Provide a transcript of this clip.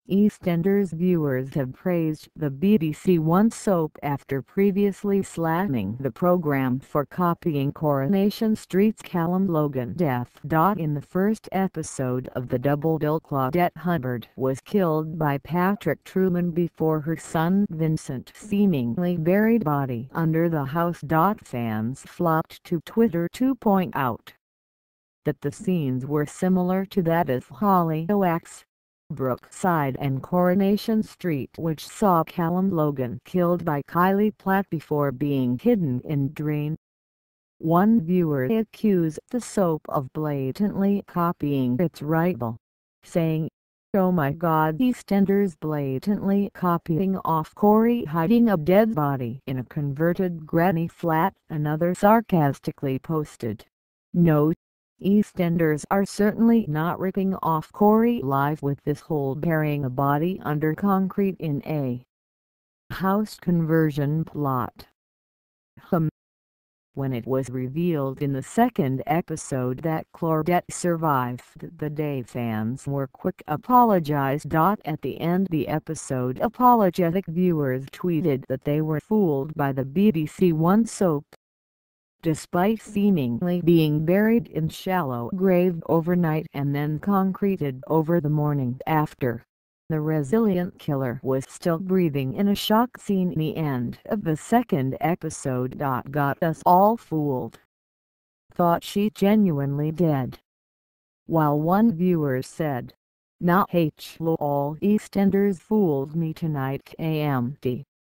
EastEnders viewers have praised the BBC One soap after previously slamming the programme for copying Coronation Street's Callum Logan death. In the first episode of the double bill, Claudette Hubbard was killed by Patrick Truman before her son Vincent seemingly buried body under the house. Fans flocked to Twitter to point out that the scenes were similar to that of Hollyoaks, Brookside and Coronation Street, which saw Callum Logan killed by Kylie Platt before being hidden in drain. One viewer accused the soap of blatantly copying its rival, saying, "Oh my God, EastEnders blatantly copying off Corey hiding a dead body in a converted granny flat." Another sarcastically posted, "No, EastEnders are certainly not ripping off Corey live with this whole burying a body under concrete in a house conversion plot." When it was revealed in the second episode that Claudette survived the day, fans were quick to apologize. At the end of the episode, apologetic viewers tweeted that they were fooled by the BBC One soap. Despite seemingly being buried in shallow grave overnight and then concreted over the morning after, the resilient killer was still breathing in a shock scene. The end of the second episode got us all fooled. Thought she genuinely dead. While one viewer said, "Nah, all EastEnders fooled me tonight, AMD."